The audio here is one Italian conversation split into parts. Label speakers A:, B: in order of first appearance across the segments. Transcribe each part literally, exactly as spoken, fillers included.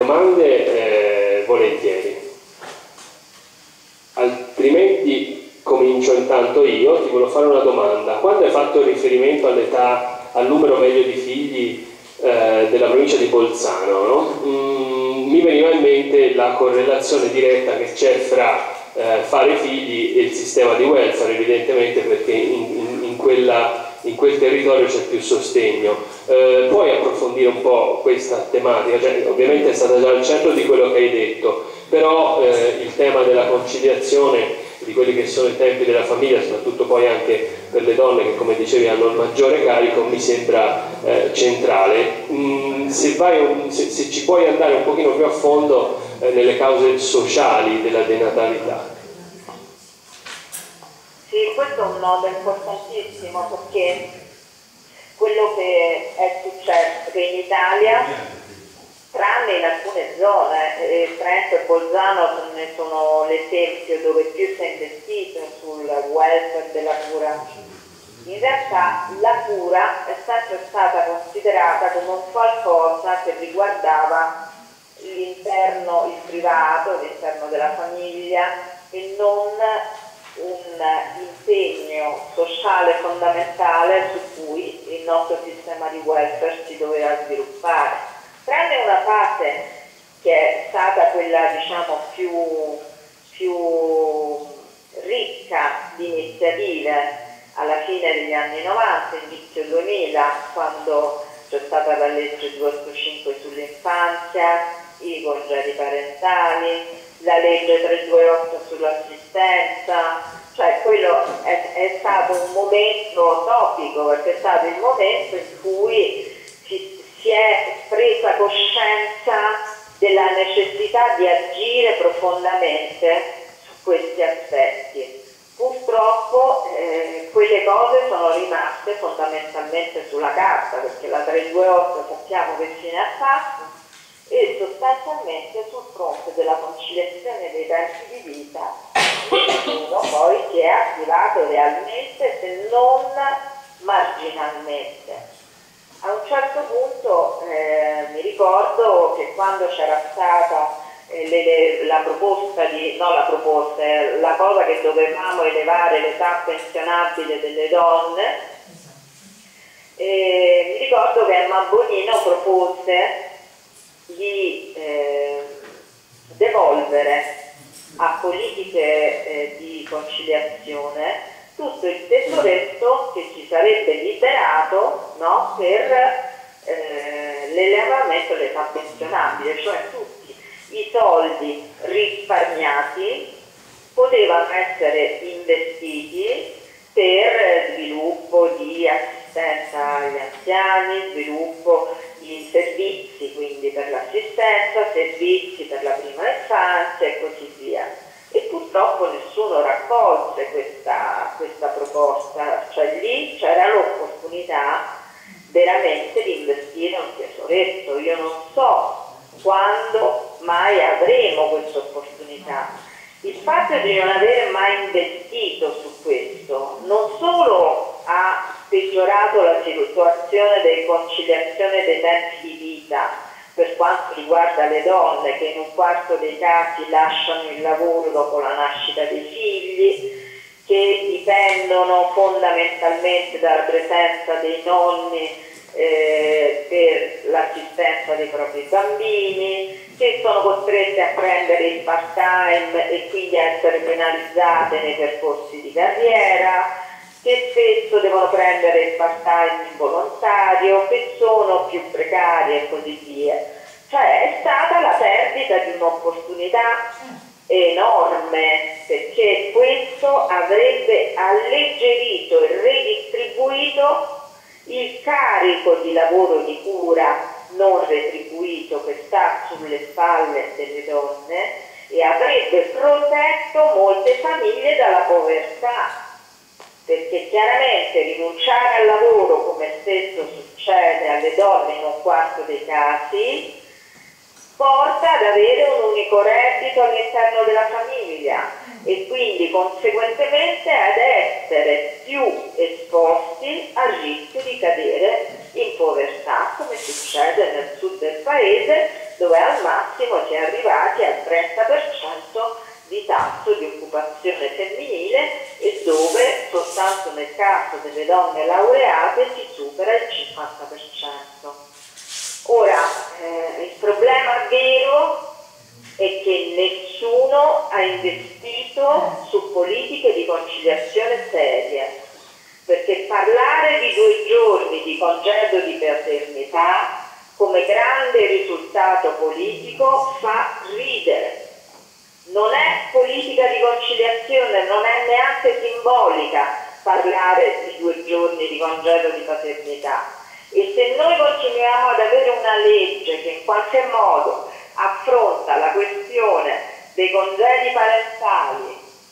A: domande, eh, volentieri. Altrimenti comincio intanto io. Ti volevo fare una domanda. Quando hai fatto riferimento all'età, al numero medio di figli eh, della provincia di Bolzano, no? mm, mi veniva in mente la correlazione diretta che c'è fra eh, fare figli e il sistema di welfare, evidentemente, perché in, in, in, quella, in quel territorio c'è più sostegno. Eh, puoi approfondire un po' questa tematica? Cioè, ovviamente è stata già al centro di quello che hai detto, però eh, il tema della conciliazione di quelli che sono i tempi della famiglia, soprattutto poi anche per le donne che, come dicevi, hanno il maggiore carico, mi sembra eh, centrale. Mm, se, vai un, se, se ci puoi andare un pochino più a fondo eh, nelle cause sociali della denatalità.
B: Sì, questo è un nodo importantissimo, perché quello che è successo che in Italia, tranne in alcune zone, eh, Trento e Bolzano ne sono l'esempio dove più si è investito sul welfare della cura, in realtà la cura è sempre stata considerata come un qualcosa che riguardava l'interno, il privato, l'interno della famiglia, e non un impegno sociale fondamentale su cui il nostro sistema di welfare si doveva sviluppare. Tranne una fase che è stata quella, diciamo, più, più ricca di iniziative alla fine degli anni novanta, inizio duemila, quando c'è stata la legge duecentottantacinque sull'infanzia, i congedi parentali, la legge trecentoventotto sull'assistenza, cioè quello è, è stato un momento topico, perché è stato il momento in cui si si è presa coscienza della necessità di agire profondamente su questi aspetti. Purtroppo eh, quelle cose sono rimaste fondamentalmente sulla carta, perché la trecentoventotto sappiamo che fine ha fatto, e sostanzialmente sul fronte della conciliazione dei tempi di vita nessuno poi si è attivato realmente, se non marginalmente. A un certo punto eh, mi ricordo che quando c'era stata eh, le, le, la proposta di, no la proposta, eh, la cosa che dovevamo elevare l'età pensionabile delle donne, eh, mi ricordo che Emma Bonino propose di eh, devolvere a politiche eh, di conciliazione tutto il tesoretto che ci sarebbe liberato, no, per eh, l'elevamento dell'età pensionabile, cioè tutti i soldi risparmiati potevano essere investiti per sviluppo di assistenza agli anziani, sviluppo di servizi, quindi per l'assistenza, servizi per la prima infanzia e così via. E purtroppo nessuno raccolse questa, questa proposta, cioè lì c'era l'opportunità veramente di investire un tesoretto. Io non so quando mai avremo questa opportunità. Il fatto di non aver mai investito su questo non solo ha peggiorato la situazione di conciliazione dei tempi di vita per quanto riguarda le donne, che in un quarto dei casi lasciano il lavoro dopo la nascita dei figli, che dipendono fondamentalmente dalla presenza dei nonni eh, per l'assistenza dei propri bambini, che sono costrette a prendere il part-time e quindi a essere penalizzate nei percorsi di carriera, che spesso devono prendere il part-time involontario, che sono più precarie e così via. Cioè è stata la perdita di un'opportunità enorme, perché questo avrebbe alleggerito e redistribuito il carico di lavoro di cura non retribuito che sta sulle spalle delle donne e avrebbe protetto molte famiglie dalla povertà. Perché chiaramente rinunciare al lavoro, come spesso succede alle donne in un quarto dei casi, porta ad avere un unico reddito all'interno della famiglia e quindi conseguentemente ad essere più esposti al rischio di cadere in povertà, come succede nel sud del paese, dove al massimo si è arrivati al trenta per cento di tasso di occupazione femminile e dove soltanto nel caso delle donne laureate si supera il cinquanta per cento. Ora, eh, il problema vero è che nessuno ha investito su politiche di conciliazione serie, perché parlare di due giorni di congedo di paternità come grande risultato politico fa ridere. Non è politica di conciliazione, non è neanche simbolica parlare di due giorni di congedo di paternità. E se noi continuiamo ad avere una legge che in qualche modo affronta la questione dei congedi parentali,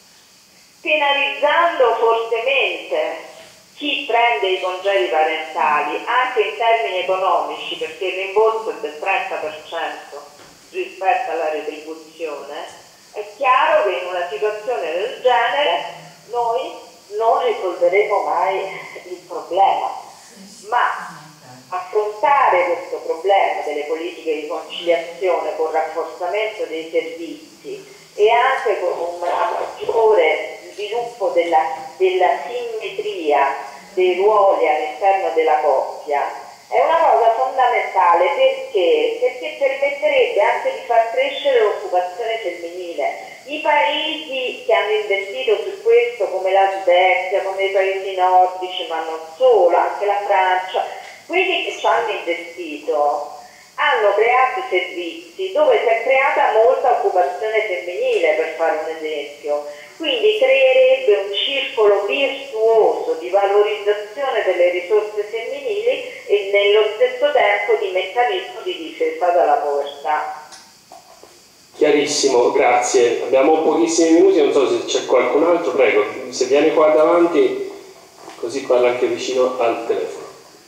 B: penalizzando fortemente chi prende i congedi parentali anche in termini economici, perché il rimborso è del trenta per cento rispetto alla retribuzione, è chiaro che in una situazione del genere noi non risolveremo mai il problema, ma affrontare questo problema delle politiche di conciliazione con rafforzamento dei servizi e anche con un maggiore sviluppo della, della simmetria dei ruoli all'interno della coppia è una cosa fondamentale. Perché? Perché permetterebbe anche di far crescere l'occupazione femminile. I paesi che hanno investito su questo, come la Svezia, come i paesi nordici, ma non solo, anche la Francia, quelli che ci hanno investito hanno creato servizi dove si è creata molta occupazione femminile, per fare un esempio. Quindi creerebbe un circolo virtuoso di valorizzazione delle risorse femminili e nello stesso tempo di meccanismo di difesa dalla povertà.
A: Chiarissimo, grazie. Abbiamo pochissimi minuti, non so se c'è qualcun altro, prego, se viene qua davanti così parla anche vicino al telefono.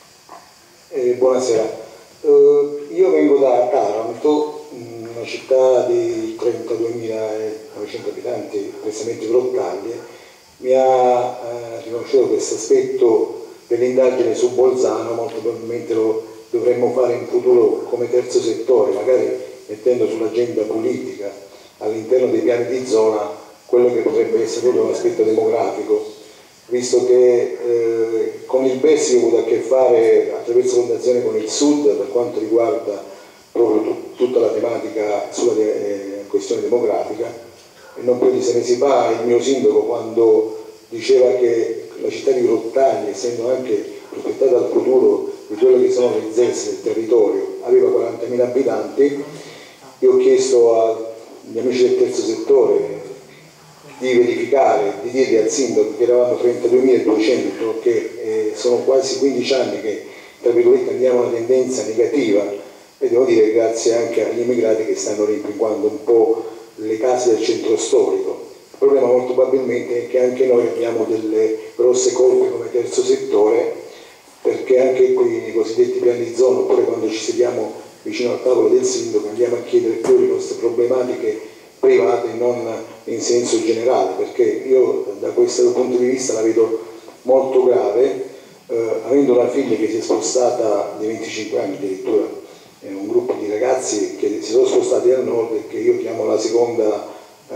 C: Eh, buonasera, uh, io vengo da Taranto, una città di trentaduemilanovecento abitanti, precisamente Grottaglie. Mi ha eh, riconosciuto questo aspetto dell'indagine su Bolzano, molto probabilmente lo dovremmo fare in futuro come terzo settore, magari mettendo sull'agenda politica all'interno dei piani di zona quello che potrebbe essere proprio un aspetto demografico, visto che eh, con il B E S io ho avuto a che fare attraverso fondazione con il Sud per quanto riguarda proprio tutta la tematica sulla de eh, questione demografica, e non più di sei mesi fa il mio sindaco, quando diceva che la città di Grottaglie, essendo anche prospettata al futuro di quello che sono le Z E S del territorio, aveva quarantamila abitanti, io ho chiesto agli amici del terzo settore di verificare, di dirgli al sindaco che eravamo trentaduemiladuecento, che eh, sono quasi quindici anni che tra virgolette andiamo a una tendenza negativa, e devo dire grazie anche agli immigrati che stanno rimpinguando un po' le case del centro storico. Il problema molto probabilmente è che anche noi abbiamo delle grosse colpe come terzo settore, perché anche qui nei cosiddetti piani di zona, oppure quando ci sediamo vicino al tavolo del sindaco, andiamo a chiedere più le nostre problematiche private, non in senso generale, perché io da questo punto di vista la vedo molto grave, eh, avendo una figlia che si è spostata di venticinque anni addirittura, eh, un gruppo di ragazzi che si sono spostati al nord e che io chiamo la seconda eh,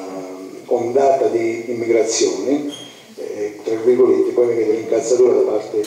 C: ondata di immigrazione, eh, tra virgolette, poi mi vedo l'incalzatura da parte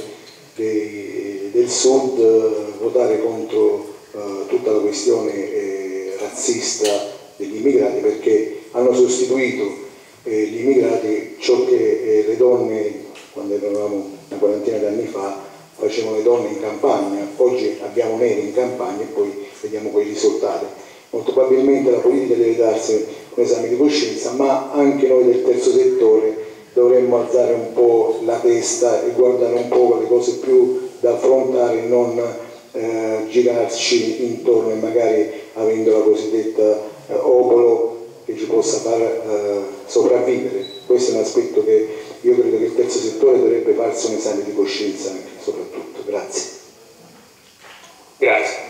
C: dei, del sud eh, votare contro eh, tutta la questione eh, razzista degli immigrati, perché hanno sostituito eh, gli immigrati ciò che eh, le donne, quando eravamo una quarantina di anni fa, facevano le donne in campagna. Oggi abbiamo neri in campagna e poi vediamo quei risultati. Molto probabilmente la politica deve darsi un esame di coscienza, ma anche noi del terzo settore dovremmo alzare un po' la testa e guardare un po' le cose più da affrontare, non eh, girarci intorno e magari avendo la cosiddetta eh, obolo che ci possa far eh, sopravvivere. Questo è un aspetto che io credo che il terzo settore dovrebbe farsi un esame di coscienza anche, soprattutto. Grazie.
A: Grazie.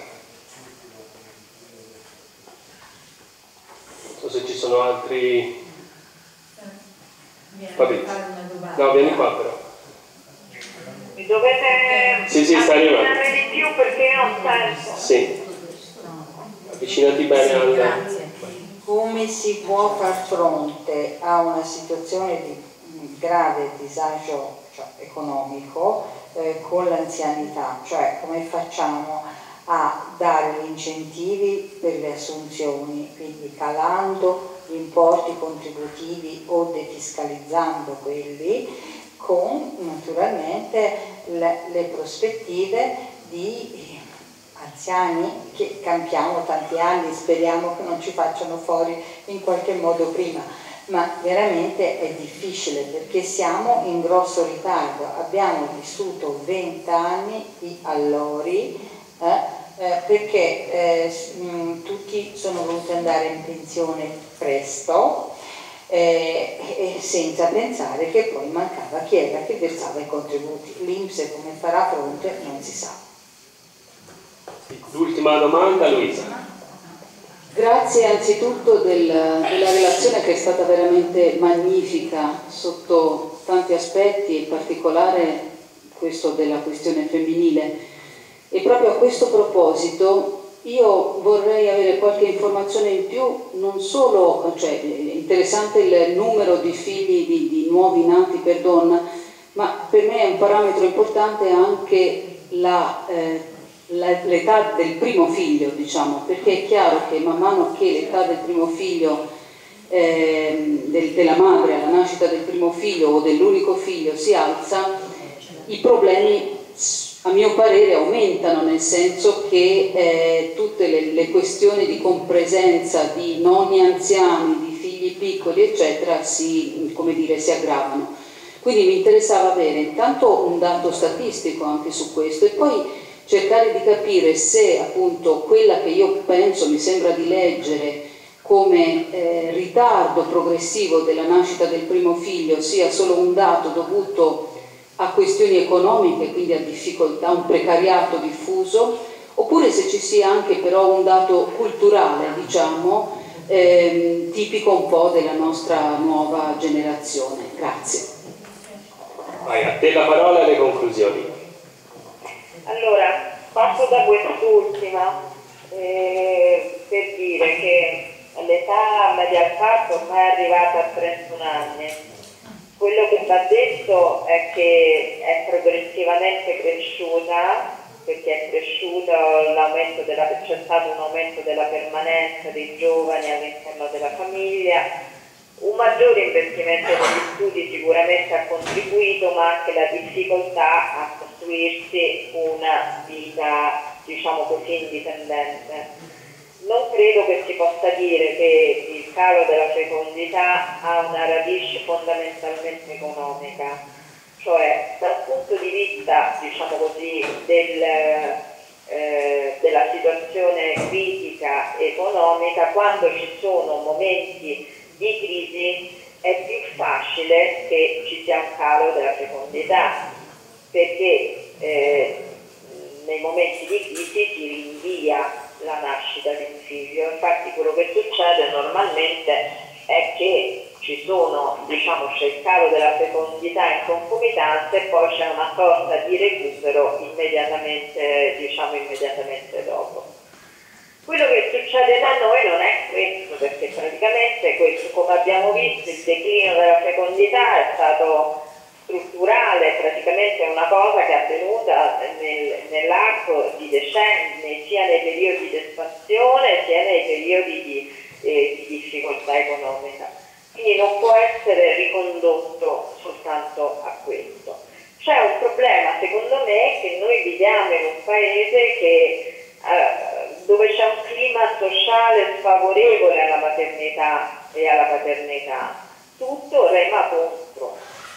A: Non so se ci sono altri... Fabrizio. No, vieni qua però.
B: Mi dovete
A: sì, sì, sta arrivando
B: di più perché non sento.
A: Sì. avvicinati bene
D: sì,
A: al...
D: Grazie.
E: Come si può far fronte a una situazione di grave disagio, cioè, economico eh, con l'anzianità? Cioè come facciamo a dare gli incentivi per le assunzioni, quindi calando gli importi contributivi o defiscalizzando quelli, con naturalmente le, le prospettive di anziani che campiamo tanti anni, speriamo che non ci facciano fuori in qualche modo prima, ma veramente è difficile perché siamo in grosso ritardo, abbiamo vissuto venti anni di allori eh, eh, perché eh, mh, tutti sono voluti andare in pensione presto eh, e senza pensare che poi mancava chi era che versava i contributi. L'I N P S come farà fronte non si sa.
A: L'ultima domanda, Luisa.
F: Grazie anzitutto del, della relazione che è stata veramente magnifica sotto tanti aspetti, in particolare questo della questione femminile. E proprio a questo proposito io vorrei avere qualche informazione in più, non solo, cioè è interessante il numero di figli, di, di nuovi nati per donna, ma per me è un parametro importante anche la... Eh, l'età del primo figlio, diciamo, perché è chiaro che man mano che l'età del primo figlio eh, del, della madre alla nascita del primo figlio o dell'unico figlio si alza, i problemi a mio parere aumentano, nel senso che eh, tutte le, le questioni di compresenza di nonni anziani, di figli piccoli eccetera si, come dire, si aggravano. Quindi mi interessava avere intanto un dato statistico anche su questo e poi cercare di capire se appunto quella che io penso, mi sembra di leggere come eh, ritardo progressivo della nascita del primo figlio sia solo un dato dovuto a questioni economiche, quindi a difficoltà, un precariato diffuso, oppure se ci sia anche però un dato culturale, diciamo, ehm, tipico un po' della nostra nuova generazione. Grazie.
A: Vai, a te la parola e le conclusioni.
B: Allora, passo da quest'ultima eh, per dire che l'età media al parto ormai è arrivata a trentuno anni. Quello che va detto è che è progressivamente cresciuta, perché è cresciuto l'aumento della, c'è stato un aumento della permanenza dei giovani all'interno della famiglia. Un maggiore investimento negli studi sicuramente ha contribuito, ma anche la difficoltà a costruirsi una vita, diciamo così, indipendente. Non credo che si possa dire che il calo della fecondità ha una radice fondamentalmente economica, cioè dal punto di vista, diciamo così, del, eh, della situazione critica economica, quando ci sono momenti di crisi è più facile che ci sia un calo della fecondità, perché eh, nei momenti di crisi si rinvia la nascita di un figlio. Infatti quello che succede normalmente è che ci sono, diciamo, c'è il calo della fecondità in concomitanza e poi c'è una sorta di recupero immediatamente, diciamo, immediatamente dopo. Quello che succede da noi non è questo, perché praticamente questo, come abbiamo visto, il declino della fecondità è stato strutturale, praticamente è una cosa che è avvenuta nel, nell'arco di decenni, sia nei periodi di espansione sia nei periodi di, eh, di difficoltà economica. Quindi non può essere ricondotto soltanto a questo. C'è un problema, secondo me, che noi viviamo in un paese che eh, dove c'è un clima sociale sfavorevole alla maternità e alla paternità, tutto rema contro.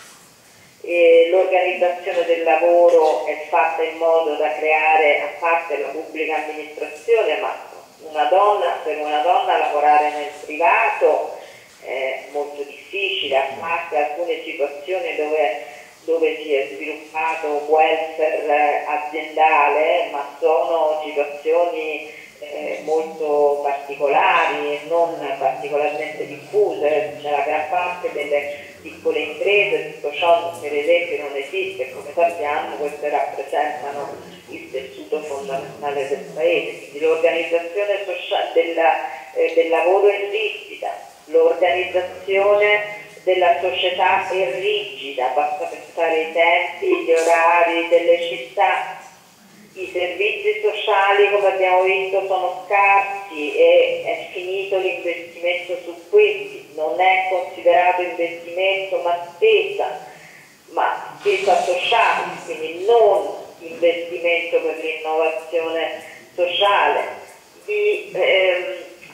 B: L'organizzazione del lavoro è fatta in modo da creare, a parte la pubblica amministrazione, ma una donna, per una donna lavorare nel privato è molto difficile, a parte alcune situazioni dove dove si è sviluppato welfare aziendale, ma sono situazioni eh, molto particolari e non particolarmente diffuse. C'è la gran parte delle piccole imprese, tutto ciò per esempio non esiste, come sappiamo queste rappresentano il tessuto fondamentale del paese, quindi l'organizzazione sociale della, eh, del lavoro è rigida, l'organizzazione della società è rigida, basta pensare ai tempi, gli orari delle città, i servizi sociali come abbiamo visto sono scarsi e è finito l'investimento su questi, non è considerato investimento ma spesa, ma spesa sociale, quindi non investimento per l'innovazione sociale, i, ehm,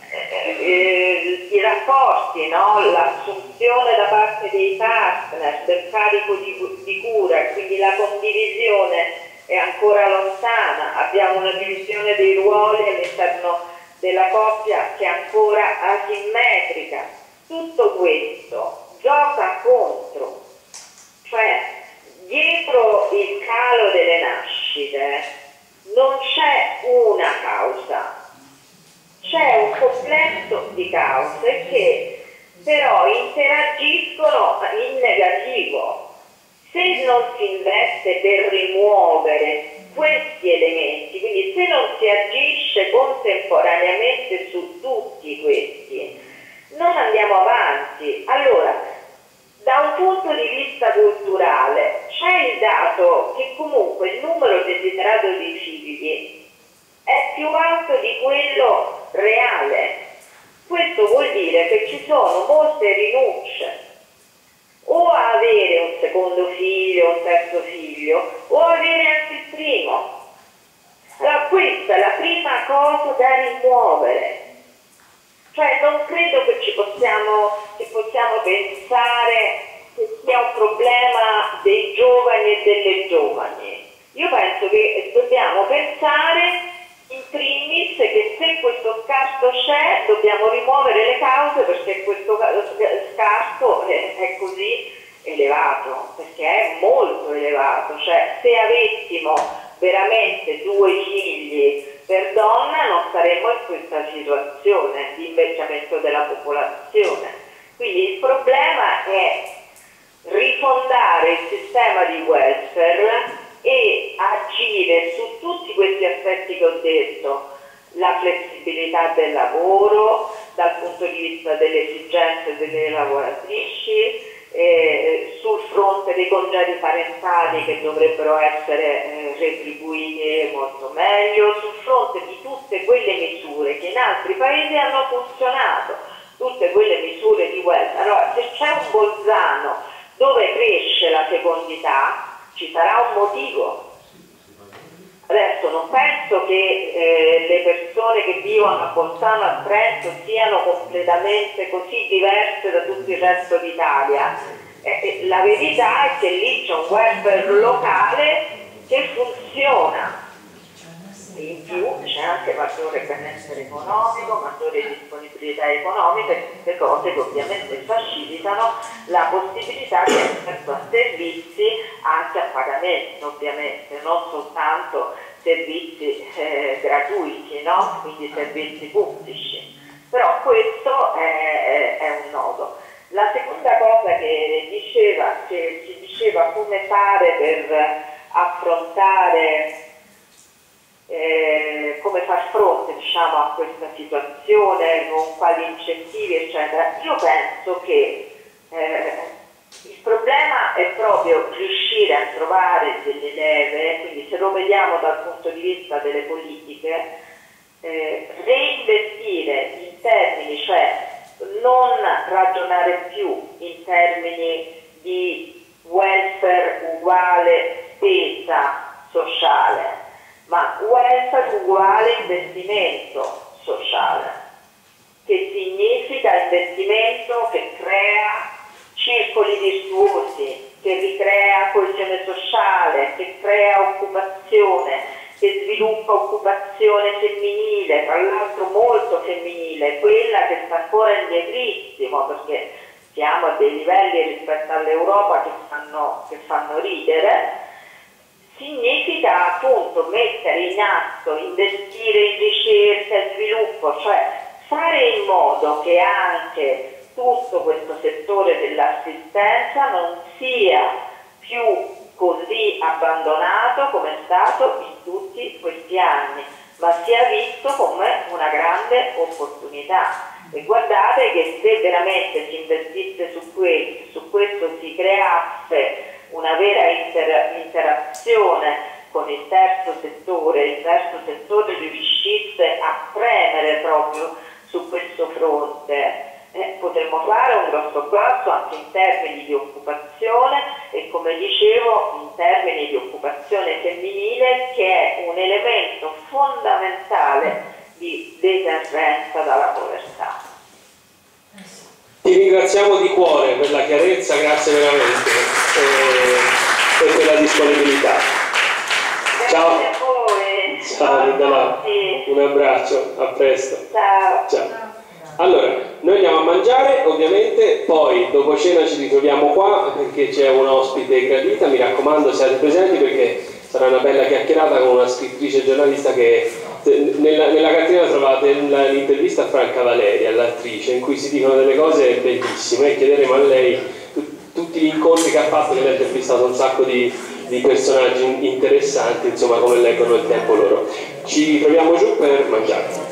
B: eh, i rapporti, no? L'assunzione da parte dei partner del carico di, di cura, quindi la condivisione è ancora lontana, abbiamo una divisione dei ruoli all'interno della coppia che è ancora asimmetrica. Tutto questo gioca contro, cioè dietro il calo delle nascite non c'è una causa, c'è un complesso di cause che però interagiscono in negativo. Se non si investe per rimuovere questi elementi, quindi se non si agisce contemporaneamente su tutti questi, non andiamo avanti. Allora, da un punto di vista culturale c'è il dato che comunque il numero desiderato di figli è più alto di quello reale. Questo vuol dire che ci sono molte rinunce o a avere un secondo figlio, un terzo figlio, o a avere anche il primo. Allora questa è la prima cosa da rimuovere. Cioè non credo che ci possiamo, che possiamo pensare che sia un problema dei giovani e delle giovani. Io penso che dobbiamo pensare in primis che se questo scarto c'è dobbiamo rimuovere le cause, perché questo scarto è, è così elevato, perché è molto elevato. Cioè se avessimo veramente due figli per donna non saremmo in questa situazione di invecchiamento della popolazione. Quindi il problema è rifondare il sistema di welfare e agire su tutti questi aspetti che ho detto, la flessibilità del lavoro dal punto di vista delle esigenze delle lavoratrici, eh, sul fronte dei congedi parentali che dovrebbero essere eh, retribuiti molto meglio, sul fronte di tutte quelle misure che in altri paesi hanno funzionato, tutte quelle misure di welfare. Allora, se c'è un Bolzano dove cresce la fecondità, ci sarà un motivo. Adesso non penso che eh, le persone che vivono a Bolzano, a Trento siano completamente così diverse da tutto il resto d'Italia. Eh, la verità è che lì c'è un welfare locale che funziona. In più c'è anche maggiore benessere economico, maggiore disponibilità economica e tutte cose che ovviamente facilitano la possibilità di accesso a servizi anche a pagamento, ovviamente, non soltanto servizi eh, gratuiti, no? Quindi servizi pubblici. Però questo è, è un nodo. La seconda cosa che diceva, che si diceva come fare per affrontare Eh, come far fronte, diciamo, a questa situazione, con quali incentivi eccetera. Io penso che eh, il problema è proprio riuscire a trovare delle leve, quindi se lo vediamo dal punto di vista delle politiche, eh, reinvestire in termini, cioè non ragionare più in termini di welfare uguale spesa sociale, ma welfare uguale investimento sociale, che significa investimento che crea circoli virtuosi, che ricrea coesione sociale, che crea occupazione, che sviluppa occupazione femminile, tra l'altro molto femminile, quella che sta ancora indietrissimo, perché siamo a dei livelli rispetto all'Europa che fanno, che fanno ridere. Significa appunto mettere in atto, investire in ricerca e sviluppo, cioè fare in modo che anche tutto questo settore dell'assistenza non sia più così abbandonato come è stato in tutti questi anni, ma sia visto come una grande opportunità. E guardate che se veramente si investisse su questo, su questo si creasse una vera inter interazione con il terzo settore, il terzo settore riuscisse a premere proprio su questo fronte, eh, potremmo fare un grosso passo anche in termini di occupazione e, come dicevo, in termini di occupazione femminile, che è un elemento fondamentale di deterrenza dalla povertà.
A: Ti ringraziamo di cuore per la chiarezza, grazie veramente e, e per la disponibilità.
B: Grazie
A: Ciao.
B: a voi.
A: Ciao Linda, un abbraccio, a presto.
B: Ciao.
A: Ciao. Allora, noi andiamo a mangiare, ovviamente, poi dopo cena ci ritroviamo qua perché c'è un ospite gradita, mi raccomando siate presenti perché sarà una bella chiacchierata con una scrittrice giornalista che nella, nella cartina trovate l'intervista a Franca Valeria, l'attrice, in cui si dicono delle cose bellissime e chiederemo a lei tutti gli incontri che ha fatto, che lei ha intervistato un sacco di, di personaggi interessanti, insomma come leggono il tempo loro. Ci ritroviamo giù per mangiare.